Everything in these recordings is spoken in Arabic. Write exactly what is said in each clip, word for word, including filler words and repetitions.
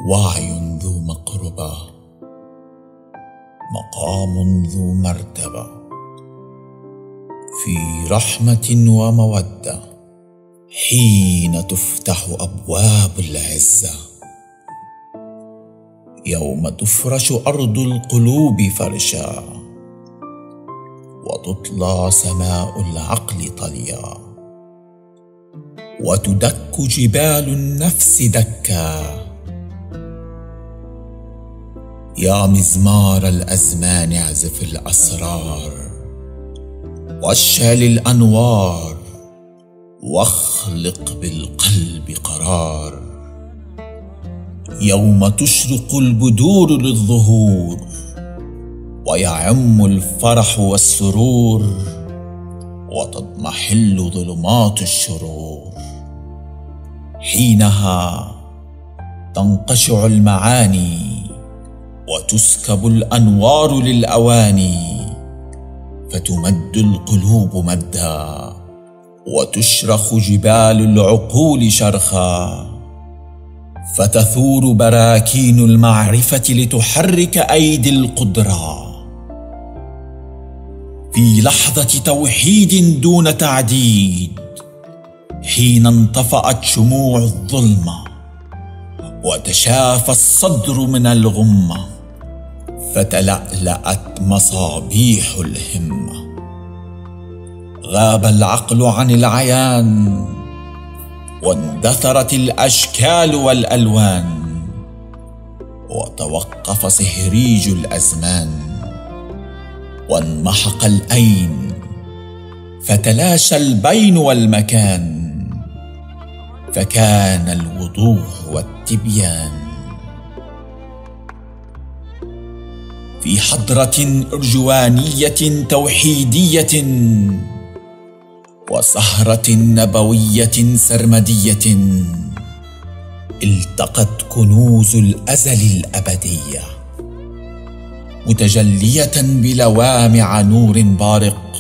وعي ذو مقربة، مقام ذو مرتبة، في رحمة ومودة حين تفتح أبواب العزة، يوم تفرش أرض القلوب فرشا وتطلى سماء العقل طليا، وتدك جبال النفس دكا. يا مزمار الأزمان اعزف الأسرار واشعل الأنوار واخلق بالقلب قرار، يوم تشرق البدور للظهور ويعم الفرح والسرور وتضمحل ظلمات الشرور، حينها تنقشع المعاني وتسكب الأنوار للأواني، فتمد القلوب مدا وتشرخ جبال العقول شرخا، فتثور براكين المعرفة لتحرك أيدي القدرة، في لحظة توحيد دون تعديد، حين انطفأت شموع الظلمة وتشافى الصدر من الغمة، فتلألأت مصابيح الهمة، غاب العقل عن العيان واندثرت الأشكال والألوان، وتوقف صهريج الأزمان وانمحق الأين، فتلاشى البين والمكان، فكان الوضوح والتبيان. في حضرة أرجوانية توحيدية وسهرة نبوية سرمدية التقت كنوز الأزل الأبدية، متجلية بلوامع نور بارق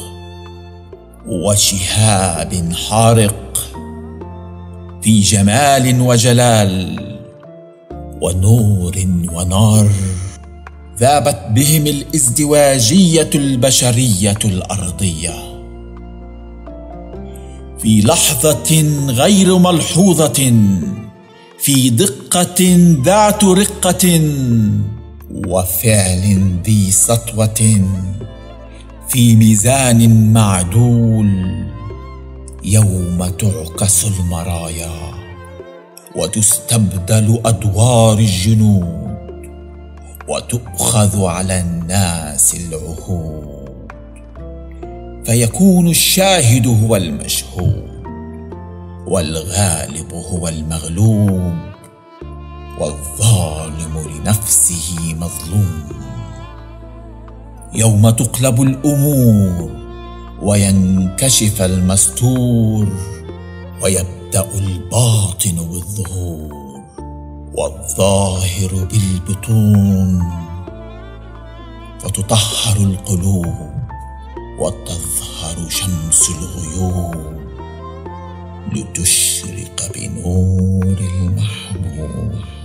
وشهاب حارق، في جمال وجلال ونور ونار، ذابت بهم الازدواجية البشرية الأرضية، في لحظة غير ملحوظة، في دقة ذات رقة وفعل ذي سطوة، في ميزان معدول، يوم تعكس المرايا وتستبدل أدوار الجنود وتؤخذ على الناس العهود، فيكون الشاهد هو المشهود والغالب هو المغلوب والظالم لنفسه مظلوم، يوم تقلب الأمور وينكشف المستور ويبدأ الباطن بالظهور والظاهر بالبطون، فتطهر القلوب وتظهر شمس الغيوب لتشرق بنور المحبوب.